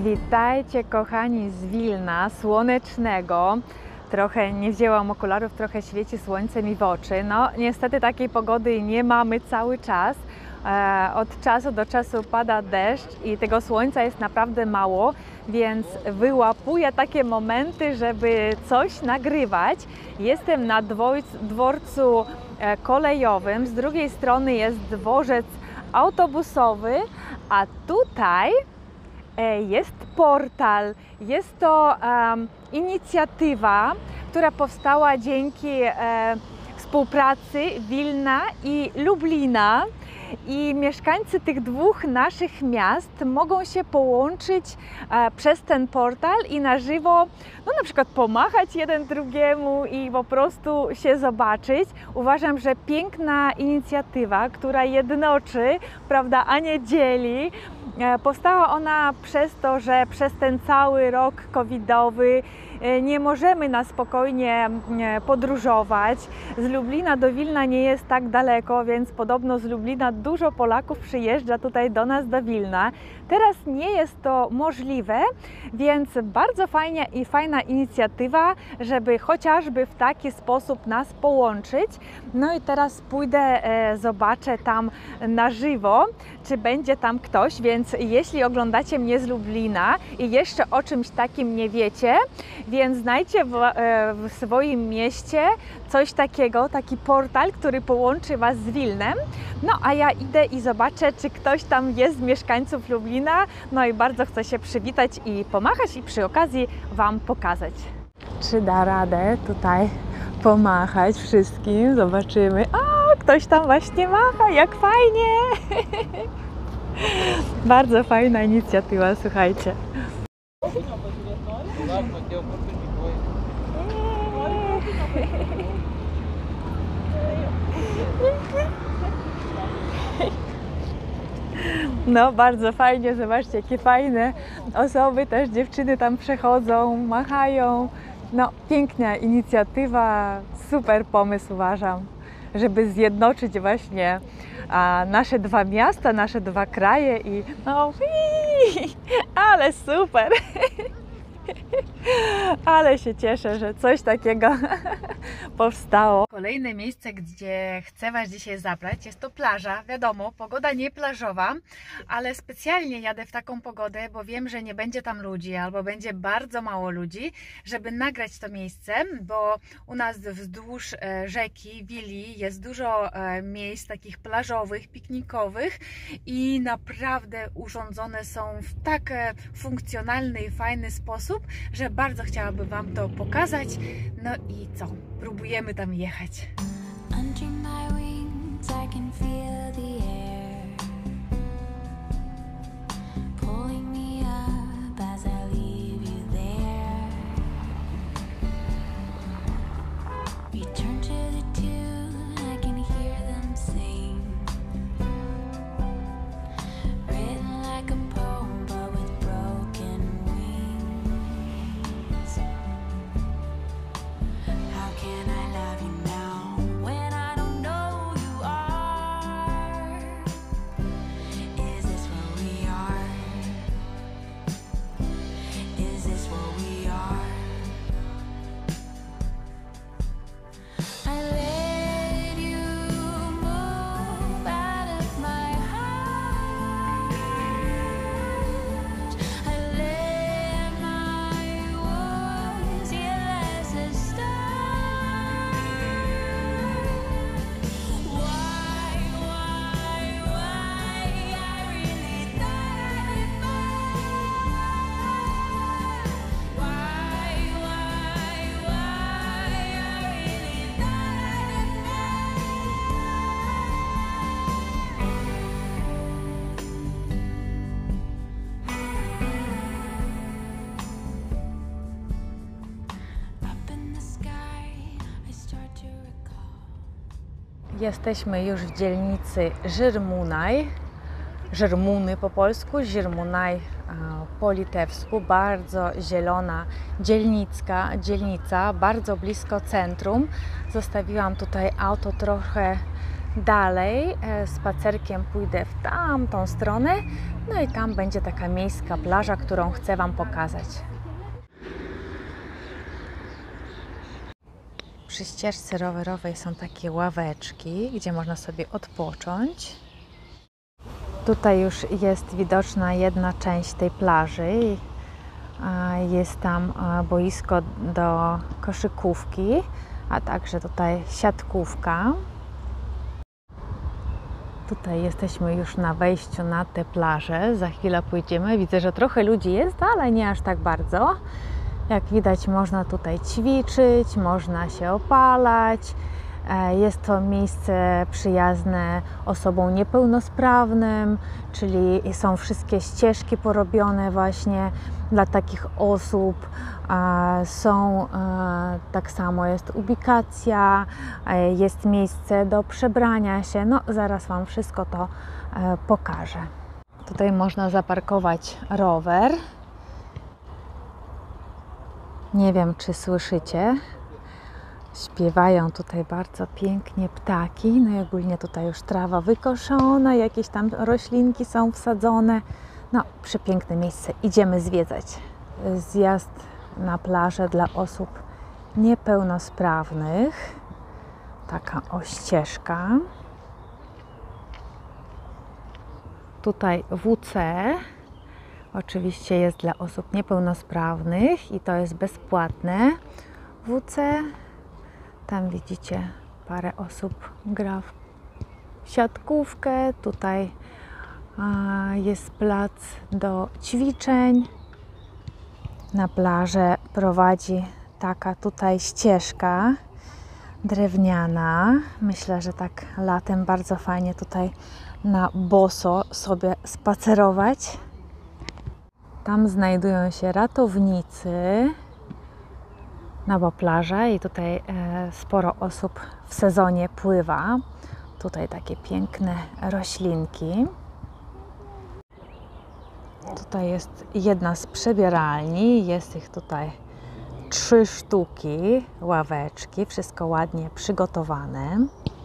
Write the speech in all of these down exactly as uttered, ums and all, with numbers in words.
Witajcie kochani z Wilna, słonecznego. Trochę nie wzięłam okularów, trochę świeci słońce mi w oczy. No niestety takiej pogody nie mamy cały czas. E, od czasu do czasu pada deszcz i tego słońca jest naprawdę mało, więc wyłapuję takie momenty, żeby coś nagrywać. Jestem na dworcu kolejowym, z drugiej strony jest dworzec autobusowy, a tutaj jest portal. Jest to um, inicjatywa, która powstała dzięki e, współpracy Wilna i Lublina. I mieszkańcy tych dwóch naszych miast mogą się połączyć e, przez ten portal i na żywo, no na przykład pomachać jeden drugiemu i po prostu się zobaczyć. Uważam, że piękna inicjatywa, która jednoczy, prawda, a nie dzieli. E, powstała ona przez to, że przez ten cały rok covidowy nie możemy na spokojnie podróżować. Z Lublina do Wilna nie jest tak daleko, więc podobno z Lublina dużo Polaków przyjeżdża tutaj do nas do Wilna. Teraz nie jest to możliwe, więc bardzo fajna i fajna inicjatywa, żeby chociażby w taki sposób nas połączyć. No i teraz pójdę, e, zobaczę tam na żywo, czy będzie tam ktoś, więc jeśli oglądacie mnie z Lublina i jeszcze o czymś takim nie wiecie, więc znajdźcie w, w swoim mieście coś takiego, taki portal, który połączy Was z Wilnem. No a ja idę i zobaczę, czy ktoś tam jest z mieszkańców Lublina. No i bardzo chcę się przywitać i pomachać i przy okazji Wam pokazać. Czy da radę tutaj pomachać wszystkim? Zobaczymy. O, ktoś tam właśnie macha, jak fajnie! Bardzo fajna inicjatywa, słuchajcie. No bardzo fajnie, zobaczcie, jakie fajne osoby, też dziewczyny tam przechodzą, machają. No piękna inicjatywa, super pomysł uważam, żeby zjednoczyć właśnie a, nasze dwa miasta, nasze dwa kraje i no ii, ale super! Ale się cieszę, że coś takiego powstało. Kolejne miejsce, gdzie chcę Was dzisiaj zabrać, jest to plaża. Wiadomo, pogoda nie plażowa, ale specjalnie jadę w taką pogodę, bo wiem, że nie będzie tam ludzi albo będzie bardzo mało ludzi, żeby nagrać to miejsce, bo u nas wzdłuż rzeki Wili jest dużo miejsc takich plażowych, piknikowych i naprawdę urządzone są w tak funkcjonalny i fajny sposób, że bardzo chciałabym Wam to pokazać. No i co? Próbujemy tam jechać. Jesteśmy już w dzielnicy Żirmunaj, Żirmuny po polsku, Żirmunaj po litewsku. Bardzo zielona dzielnicka, dzielnica, bardzo blisko centrum. Zostawiłam tutaj auto trochę Dalej e, spacerkiem pójdę w tamtą stronę, no i tam będzie taka miejska plaża, którą chcę Wam pokazać. Przy ścieżce rowerowej są takie ławeczki, gdzie można sobie odpocząć. Tutaj już jest widoczna jedna część tej plaży. Jest tam boisko do koszykówki, a także tutaj siatkówka. Tutaj jesteśmy już na wejściu na tę plażę. Za chwilę pójdziemy. Widzę, że trochę ludzi jest, ale nie aż tak bardzo. Jak widać, można tutaj ćwiczyć, można się opalać. Jest to miejsce przyjazne osobom niepełnosprawnym, czyli są wszystkie ścieżki porobione właśnie dla takich osób. Są tak samo, jest ubikacja, jest miejsce do przebrania się. No, zaraz Wam wszystko to pokażę. Tutaj można zaparkować rower. Nie wiem, czy słyszycie. Śpiewają tutaj bardzo pięknie ptaki, no i ogólnie tutaj już trawa wykoszona, jakieś tam roślinki są wsadzone. No, przepiękne miejsce, idziemy zwiedzać. Zjazd na plażę dla osób niepełnosprawnych. Taka o ścieżka. Tutaj W C oczywiście jest dla osób niepełnosprawnych i to jest bezpłatne. W C. Tam widzicie, parę osób gra w siatkówkę. Tutaj a, jest plac do ćwiczeń. Na plażę prowadzi taka tutaj ścieżka drewniana. Myślę, że tak latem bardzo fajnie tutaj na boso sobie spacerować. Tam znajdują się ratownicy. No bo plaża i tutaj e, sporo osób w sezonie pływa. Tutaj takie piękne roślinki. Tutaj jest jedna z przebieralni. Jest ich tutaj trzy sztuki, ławeczki. Wszystko ładnie przygotowane.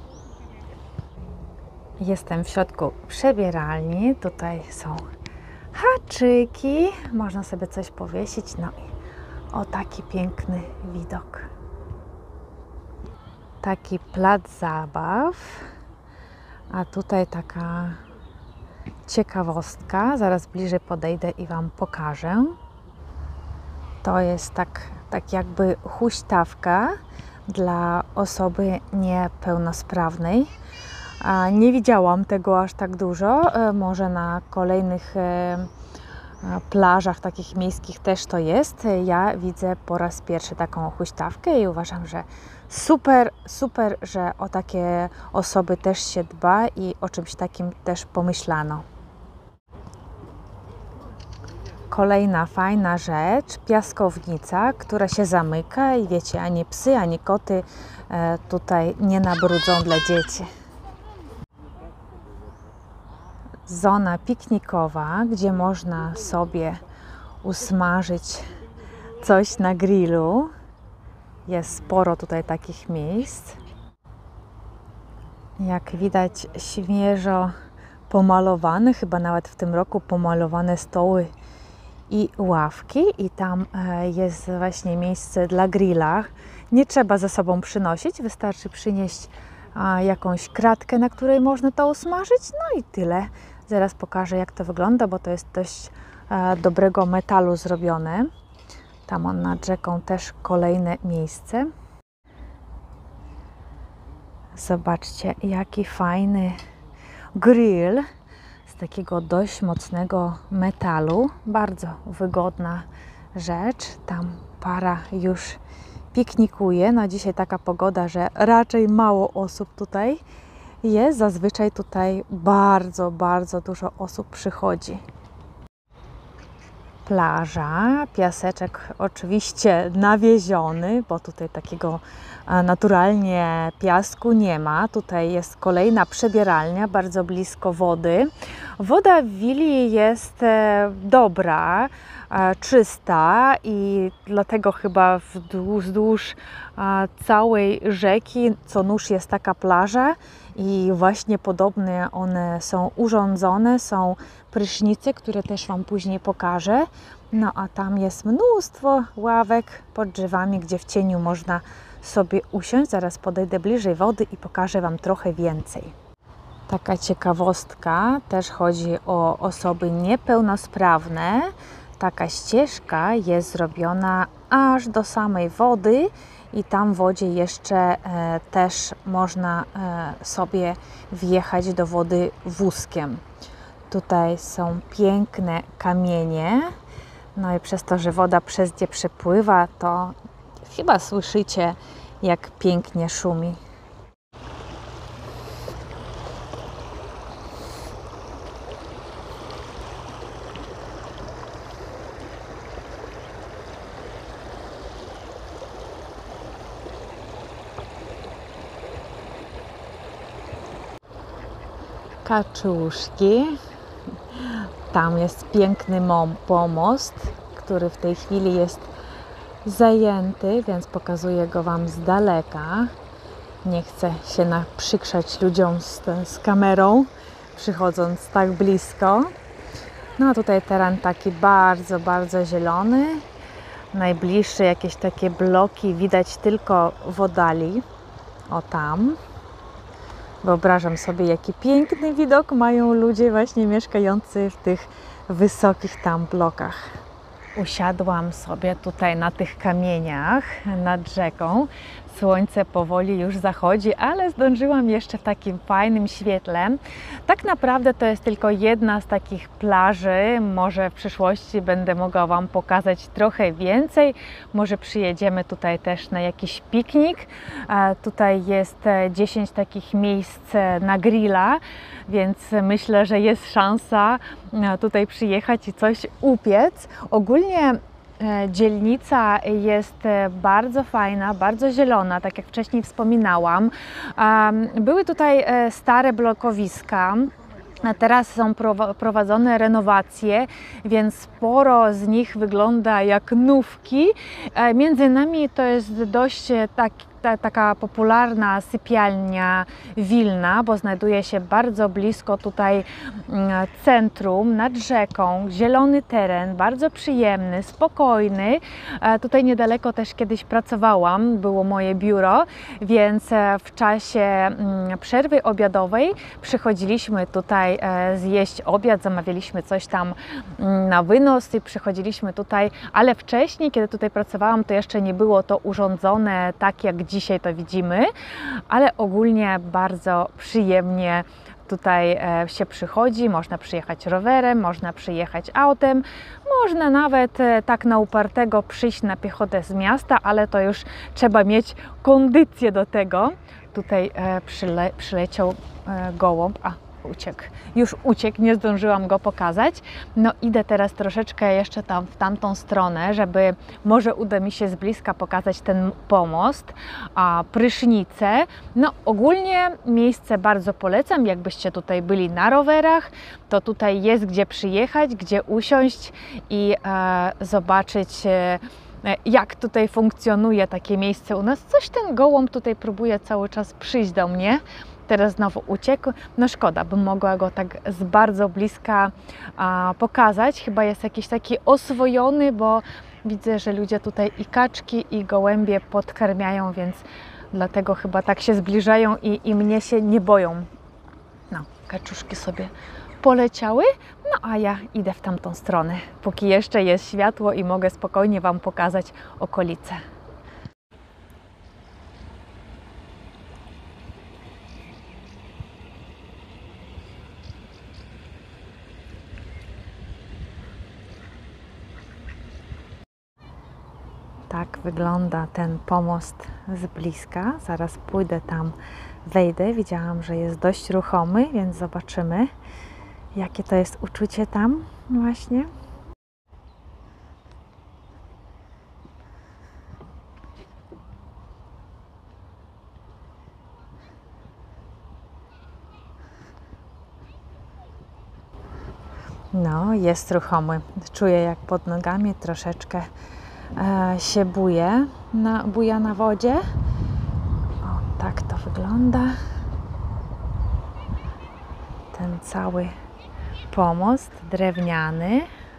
Jestem w środku przebieralni. Tutaj są haczyki. Można sobie coś powiesić. No i o, taki piękny widok. Taki plac zabaw. A tutaj taka ciekawostka. Zaraz bliżej podejdę i Wam pokażę. To jest tak, tak jakby huśtawka dla osoby niepełnosprawnej. A nie widziałam tego aż tak dużo. Może na kolejnych plażach takich miejskich też to jest. Ja widzę po raz pierwszy taką huśtawkę i uważam, że super, super, że o takie osoby też się dba i o czymś takim też pomyślano. Kolejna fajna rzecz, piaskownica, która się zamyka i wiecie, ani psy, ani koty tutaj nie nabrudzą dla dzieci. Zona piknikowa, gdzie można sobie usmażyć coś na grillu. Jest sporo tutaj takich miejsc. Jak widać, świeżo pomalowane, chyba nawet w tym roku pomalowane stoły i ławki. I tam jest właśnie miejsce dla grilla. Nie trzeba ze sobą przynosić, wystarczy przynieść jakąś kratkę, na której można to usmażyć. No i tyle. Zaraz pokażę, jak to wygląda, bo to jest dość e, dobrego metalu zrobione. Tam on nad rzeką też kolejne miejsce. Zobaczcie, jaki fajny grill z takiego dość mocnego metalu. Bardzo wygodna rzecz. Tam para już piknikuje. No dzisiaj taka pogoda, że raczej mało osób tutaj jest. Zazwyczaj tutaj bardzo, bardzo dużo osób przychodzi. Plaża, piaseczek oczywiście nawieziony, bo tutaj takiego naturalnie piasku nie ma. Tutaj jest kolejna przebieralnia, bardzo blisko wody. Woda w willi jest dobra, czysta i dlatego chyba wzdłuż całej rzeki co nóż jest taka plaża i właśnie podobne one są urządzone, są prysznice, które też Wam później pokażę. No a tam jest mnóstwo ławek pod drzewami, gdzie w cieniu można sobie usiąść. Zaraz podejdę bliżej wody i pokażę Wam trochę więcej. Taka ciekawostka, też chodzi o osoby niepełnosprawne. Taka ścieżka jest zrobiona aż do samej wody i tam w wodzie jeszcze e, też można e, sobie wjechać do wody wózkiem. Tutaj są piękne kamienie, no i przez to, że woda przez nie przepływa, to chyba słyszycie, jak pięknie szumi. Kaczuszki. Tam jest piękny pomost, który w tej chwili jest zajęty, więc pokazuję go Wam z daleka. Nie chcę się naprzykrzać ludziom z, z kamerą, przychodząc tak blisko. No a tutaj teren taki bardzo, bardzo zielony. Najbliższe jakieś takie bloki widać tylko w oddali. O tam. Wyobrażam sobie, jaki piękny widok mają ludzie właśnie mieszkający w tych wysokich tam blokach. Usiadłam sobie tutaj na tych kamieniach nad rzeką. Słońce powoli już zachodzi, ale zdążyłam jeszcze w takim fajnym świetle. Tak naprawdę to jest tylko jedna z takich plaży. Może w przyszłości będę mogła Wam pokazać trochę więcej. Może przyjedziemy tutaj też na jakiś piknik. Tutaj jest dziesięć takich miejsc na grilla, więc myślę, że jest szansa tutaj przyjechać i coś upiec. Ogólnie dzielnica jest bardzo fajna, bardzo zielona, tak jak wcześniej wspominałam. Były tutaj stare blokowiska. Teraz są prowadzone renowacje, więc sporo z nich wygląda jak nówki. Między innymi to jest dość tak, ta, taka popularna sypialnia Wilna, bo znajduje się bardzo blisko tutaj centrum, nad rzeką, zielony teren, bardzo przyjemny, spokojny. Tutaj niedaleko też kiedyś pracowałam, było moje biuro, więc w czasie przerwy obiadowej przychodziliśmy tutaj zjeść obiad, zamawialiśmy coś tam na wynos i przychodziliśmy tutaj, ale wcześniej, kiedy tutaj pracowałam, to jeszcze nie było to urządzone tak, jak dzisiaj to widzimy, ale ogólnie bardzo przyjemnie tutaj się przychodzi, można przyjechać rowerem, można przyjechać autem, można nawet tak na upartego przyjść na piechotę z miasta, ale to już trzeba mieć kondycję do tego. Tutaj przyle, przyleciał gołąb, a uciekł, już uciekł, nie zdążyłam go pokazać. No idę teraz troszeczkę jeszcze tam w tamtą stronę, żeby może uda mi się z bliska pokazać ten pomost, a prysznice. No ogólnie miejsce bardzo polecam, jakbyście tutaj byli na rowerach, to tutaj jest gdzie przyjechać, gdzie usiąść i e, zobaczyć e, jak tutaj funkcjonuje takie miejsce u nas. Coś ten gołąb tutaj próbuje cały czas przyjść do mnie. Teraz znowu uciekł. No szkoda, bym mogła go tak z bardzo bliska a, pokazać. Chyba jest jakiś taki oswojony, bo widzę, że ludzie tutaj i kaczki, i gołębie podkarmiają, więc dlatego chyba tak się zbliżają i, i mnie się nie boją. No, kaczuszki sobie poleciały, no a ja idę w tamtą stronę, póki jeszcze jest światło i mogę spokojnie Wam pokazać okolice. Tak wygląda ten pomost z bliska. Zaraz pójdę tam, wejdę. Widziałam, że jest dość ruchomy, więc zobaczymy, jakie to jest uczucie tam właśnie. No, jest ruchomy. Czuję, jak pod nogami troszeczkę e, się buje, na, buja na wodzie. O, tak to wygląda. ten cały pomost drewniany.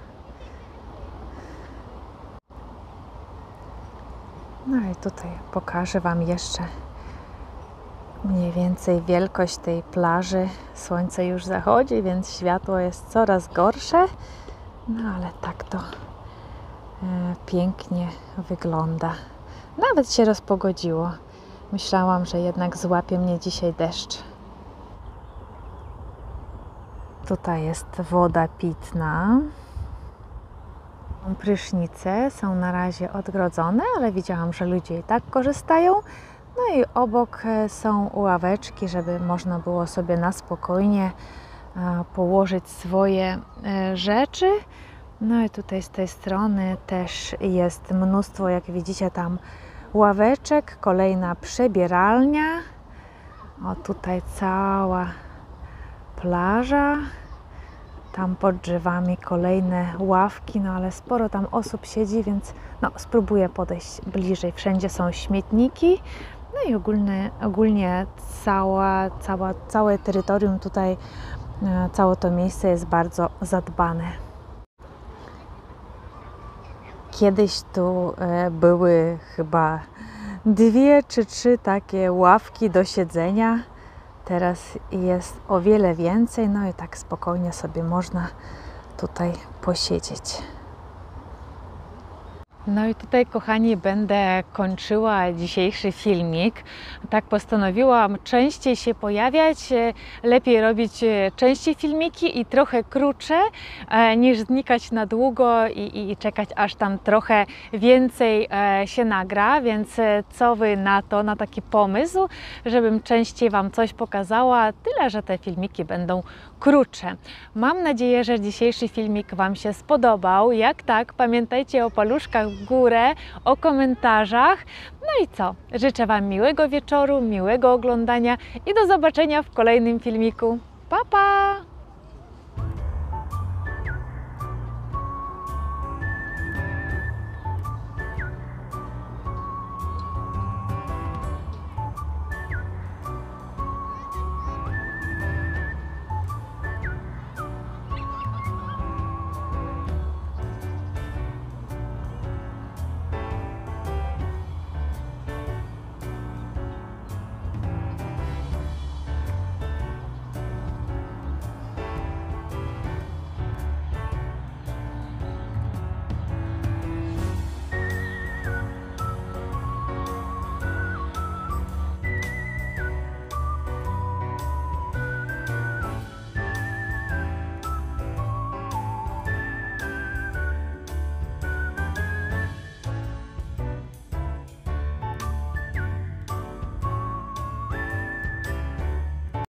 No i tutaj pokażę Wam jeszcze mniej więcej wielkość tej plaży. Słońce już zachodzi, więc światło jest coraz gorsze. No ale tak to e, pięknie wygląda. Nawet się rozpogodziło. Myślałam, że jednak złapie mnie dzisiaj deszcz. Tutaj jest woda pitna. Prysznice są na razie odgrodzone, ale widziałam, że ludzie i tak korzystają. No i obok są ławeczki, żeby można było sobie na spokojnie położyć swoje rzeczy. No i tutaj z tej strony też jest mnóstwo, jak widzicie, tam ławeczek, kolejna przebieralnia. O, tutaj cała plaża. Tam pod drzewami kolejne ławki, no ale sporo tam osób siedzi, więc no, spróbuję podejść bliżej. Wszędzie są śmietniki. No i ogólnie, ogólnie cała, cała, całe terytorium tutaj, całe to miejsce jest bardzo zadbane. Kiedyś tu były chyba dwie czy trzy takie ławki do siedzenia. Teraz jest o wiele więcej, no i tak spokojnie sobie można tutaj posiedzieć. No i tutaj, kochani, będę kończyła dzisiejszy filmik. Tak postanowiłam częściej się pojawiać, lepiej robić częściej filmiki i trochę krótsze, niż znikać na długo i, i czekać, aż tam trochę więcej się nagra. Więc co Wy na to, na taki pomysł, żebym częściej Wam coś pokazała, tyle że te filmiki będą krótsze. Mam nadzieję, że dzisiejszy filmik Wam się spodobał. Jak tak, pamiętajcie o paluszkach w górę, o komentarzach. No i co? Życzę Wam miłego wieczoru, miłego oglądania i do zobaczenia w kolejnym filmiku. Pa, pa!